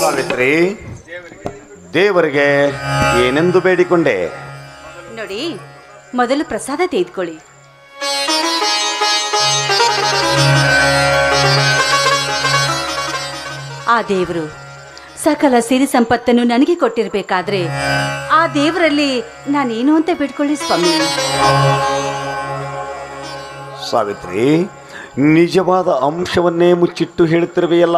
ಸಾವಿತ್ರಿ, ದೇವರಿಗೆ ಏನೆಂದು ಬೇಡಿಕೊಂಡೆ? ನೋಡಿ, ಮೊದಲು ಪ್ರಸಾದ ತೆಗೆದುಕೊಳ್ಳಿ. ಆ ದೇವರು ಸಕಲ ಸಿರಿ ಸಂಪತ್ತನ್ನು ನನಗೆ ಕೊಟ್ಟಿರಬೇಕಾದ್ರೆ ಆ ದೇವರಲ್ಲಿ ನಾನೇನು ಅಂತ ಬೇಡ್ಕೊಳ್ಳಿ ಸ್ವಾಮಿ. ಸಾವಿತ್ರಿ, ನಿಜವಾದ ಅಂಶವನ್ನೇ ಮುಚ್ಚಿಟ್ಟು ಹೇಳುತ್ತಿರುವೆಯಲ್ಲ.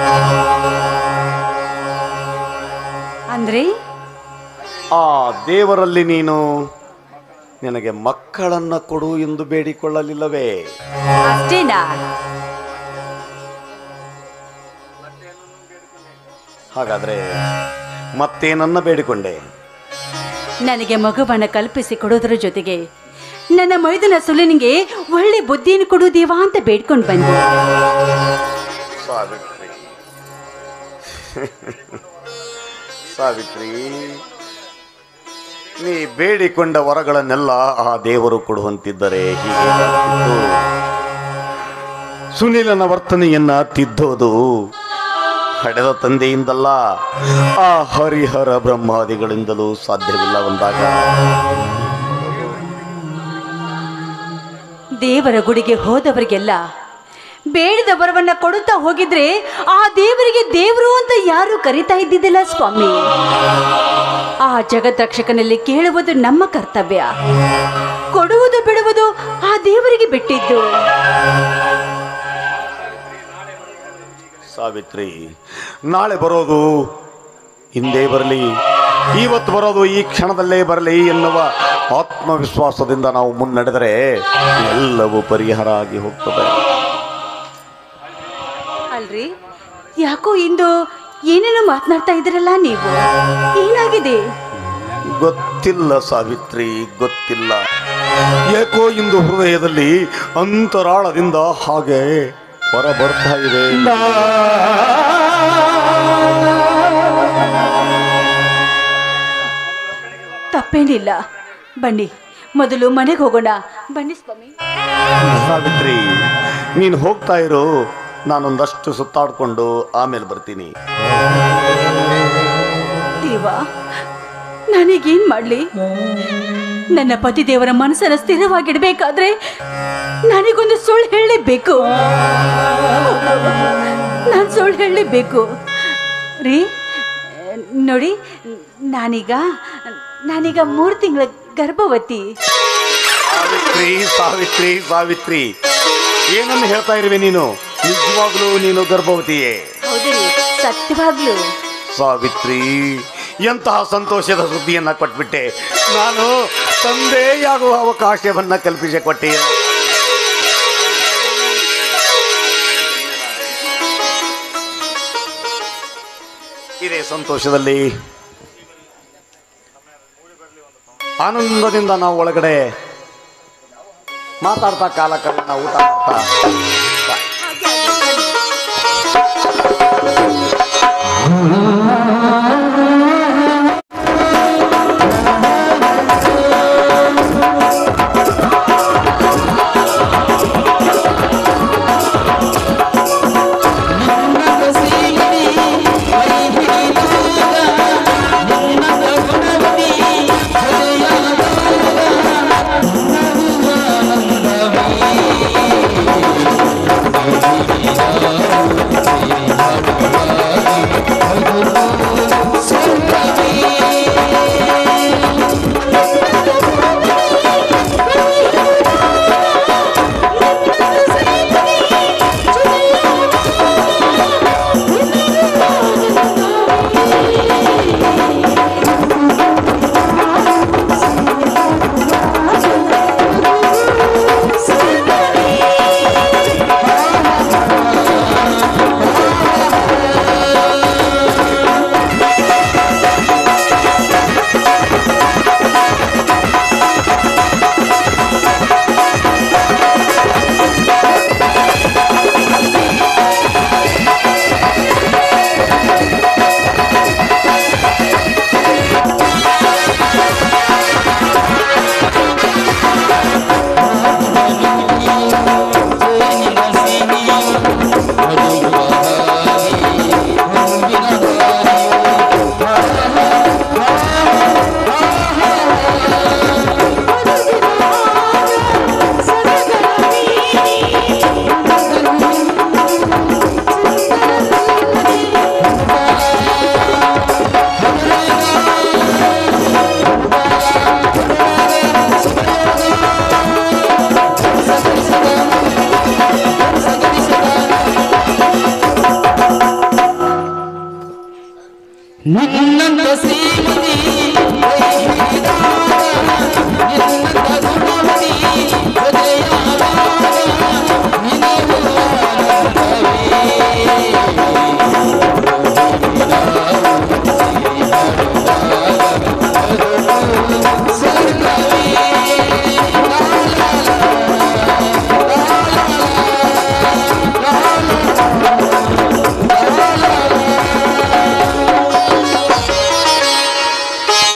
ಅಂದ್ರೆ ಆ ದೇವರಲ್ಲಿ ನೀನು ನನಗೆ ಮಕ್ಕಳನ್ನ ಕೊಡು ಎಂದು ಬೇಡಿಕೊಳ್ಳಲಿಲ್ಲವೇ? ಅಷ್ಟೇನಾ? ಹಾಗಾದ್ರೆ ಮತ್ತೇನನ್ನ ಬೇಡಿಕೊಂಡೆ? ನನಗೆ ಮಗುವನ್ನ ಕಲ್ಪಿಸಿ ಕೊಡೋದ್ರ ಜೊತೆಗೆ ನನ್ನ ಮೈದುನ ಸುಲಿನಿಗೆ ಒಳ್ಳೆ ಬುದ್ಧಿಯನ್ನು ಕೊಡು ದೇವಾ ಅಂತ ಬೇಡ್ಕೊಂಡು ಬಂದೆ. ಸಾವಿತ್ರಿ, ಸಾವಿತ್ರಿ, ನೀ ಬೇಡಿಕೊಂಡ ವರಗಳನ್ನೆಲ್ಲ ಆ ದೇವರು ಕೊಡುವಂತಿದ್ದರೆ ಹೀಗೆ ಆಗ್ತಿತ್ತು. ಸುನೀಲನ ವರ್ತನೆಯನ್ನ ತಿದ್ದೋದು ಹಡೆದ ತಂದೆಯಿಂದಲ್ಲ, ಆ ಹರಿಹರ ಬ್ರಹ್ಮಾದಿಗಳಿಂದಲೂ ಸಾಧ್ಯವಿಲ್ಲ. ಒಂದಾಗ ದೇವರ ಗುಡಿಗೆ ಹೋದವರಿಗೆಲ್ಲ ಬೇಡಿದ ವರವನ್ನ ಕೊಡುತ್ತಾ ಹೋಗಿದ್ರೆ ಆ ದೇವರಿಗೆ ದೇವರು ಅಂತ ಯಾರು ಕರೀತಾ ಇದ್ದಿದ್ದಿಲ್ಲ ಸ್ವಾಮಿ. ಆ ಜಗದ್ರಕ್ಷಕನಲ್ಲಿ ಕೇಳುವುದು ನಮ್ಮ ಕರ್ತವ್ಯ, ಕೊಡುವುದು ಬಿಡುವುದು ಆ ದೇವರಿಗೆ ಬಿಟ್ಟಿದ್ದು. ಸಾವಿತ್ರಿ, ನಾಳೆ ಬರೋದು ಹಿಂದೆ ಬರಲಿ, ಇವತ್ತು ಬರೋದು ಈ ಕ್ಷಣದಲ್ಲೇ ಬರಲಿ ಎನ್ನುವ ಆತ್ಮವಿಶ್ವಾಸದಿಂದ ನಾವು ಮುನ್ನಡೆದರೆ ಎಲ್ಲವೂ ಪರಿಹಾರ ಆಗಿ ಹೋಗ್ತದೆ. ಅಲ್ರಿ, ಯಾಕೋ ಇಂದು ಏನೇನೋ ಮಾತನಾಡ್ತಾ ಇದ್ರಲ್ಲ ನೀವು, ಏನಾಗಿದೆ? ಗೊತ್ತಿಲ್ಲ ಸಾವಿತ್ರಿ, ಗೊತ್ತಿಲ್ಲ. ಯಾಕೋ ಇಂದು ಹೃದಯದಲ್ಲಿ ಅಂತರಾಳದಿಂದ ಹಾಗೆ ಹೊರ ಬರ್ತಾ ಇದೆ. ತಪ್ಪೇನಿಲ್ಲ, ಬನ್ನಿ ಮೊದಲು ಮನೆಗೆ ಹೋಗೋಣ. ಬನ್ನಿ ಸ್ವಾಮಿ. ಸಾವಿತ್ರಿ, ನೀನು ಹೋಗ್ತಾ ಇರು, ನಾನೊಂದಷ್ಟು ಸುತ್ತಾಡ್ಕೊಂಡು ಆಮೇಲೆ ಬರ್ತೀನಿ. ದೇವ, ನಾನೀಗೇನ್ ಮಾಡ್ಲಿ? ನನ್ನ ಪತಿ ದೇವರ ಮನಸ್ಸನ್ನು ಸ್ಥಿರವಾಗಿಡ್ಬೇಕಾದ್ರೆ ನನಗೊಂದು ಸುಳ್ಳು ಹೇಳಲೇಬೇಕು. ನಾನು ಸುಳ್ಳು ಹೇಳಲೇಬೇಕು ರೀ. ನೋಡಿ, ನಾನೀಗ 3 ತಿಂಗಳ ಗರ್ಭವತಿ. ಸಾವಿತ್ರಿ, ಸಾವಿತ್ರಿ, ಸಾವಿತ್ರಿ, ಏನನ್ನು ಹೇಳ್ತಾ ಇರುವೆ ನೀನು? ನಿಜವಾಗ್ಲೂ ನೀನು ಗರ್ಭವತಿಯೇ? ಹೌದ್ರಿ, ಸತ್ಯವಾಗ್ಲು. ಸಾವಿತ್ರಿ, ಎಂತಹ ಸಂತೋಷದ ಸುದ್ದಿಯನ್ನ ಕೊಟ್ಬಿಟ್ಟೆ. ನಾನು ತಂದೆಯಾಗುವ ಅವಕಾಶವನ್ನ ಕಲ್ಪಿಸಿಕೊಟ್ಟೆ. ಇದೇ ಸಂತೋಷದಲ್ಲಿ ಆನಂದದಿಂದ ನಾವು ಒಳಗಡೆ ಮಾತಾಡ್ತಾ ಕಾಲ ಕಳೆದ ಊಟ ಮಾಡ್ತಾ ನಿನ್ನಂತ ಶ್ರೀಮತಿ